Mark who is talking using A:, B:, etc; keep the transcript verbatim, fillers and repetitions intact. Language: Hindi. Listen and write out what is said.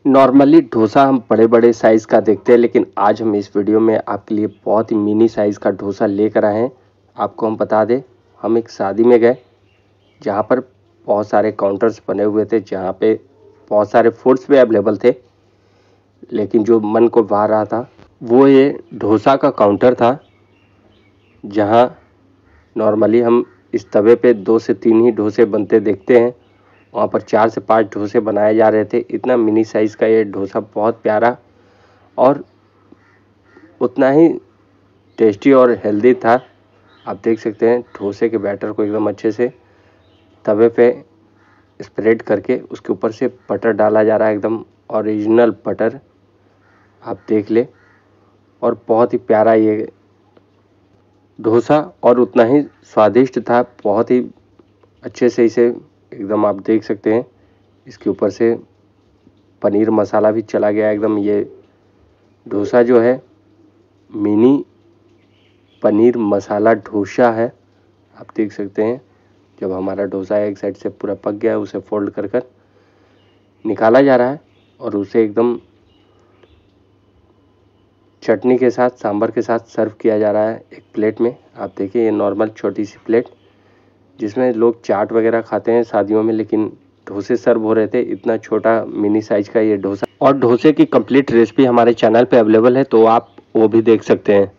A: नॉर्मली डोसा हम बड़े बड़े साइज़ का देखते हैं, लेकिन आज हम इस वीडियो में आपके लिए बहुत ही मिनी साइज़ का डोसा लेकर आए हैं। आपको हम बता दें, हम एक शादी में गए जहाँ पर बहुत सारे काउंटर्स बने हुए थे, जहाँ पे बहुत सारे फूड्स भी अवेलेबल थे, लेकिन जो मन को भा रहा था वो ये डोसा का काउंटर था, जहाँ नॉर्मली हम इस तवे पे दो से तीन ही डोसे बनते देखते हैं। वहाँ पर चार से पाँच डोसे बनाए जा रहे थे। इतना मिनी साइज़ का ये डोसा बहुत प्यारा और उतना ही टेस्टी और हेल्दी था। आप देख सकते हैं डोसे के बैटर को एकदम अच्छे से तवे पे स्प्रेड करके उसके ऊपर से बटर डाला जा रहा है, एकदम ओरिजिनल बटर, आप देख ले। और बहुत ही प्यारा ये डोसा और उतना ही स्वादिष्ट था, बहुत ही अच्छे से इसे एकदम आप देख सकते हैं। इसके ऊपर से पनीर मसाला भी चला गया एकदम। ये डोसा जो है मिनी पनीर मसाला डोसा है, आप देख सकते हैं। जब हमारा डोसा एक साइड से पूरा पक गया है, उसे फोल्ड कर कर निकाला जा रहा है और उसे एकदम चटनी के साथ, सांभर के साथ सर्व किया जा रहा है एक प्लेट में। आप देखिए ये नॉर्मल छोटी सी प्लेट जिसमें लोग चाट वगैरह खाते हैं शादियों में, लेकिन डोसे सर्व हो रहे थे। इतना छोटा मिनी साइज का ये डोसा, और डोसे की कंप्लीट रेसिपी हमारे चैनल पे अवेलेबल है, तो आप वो भी देख सकते हैं।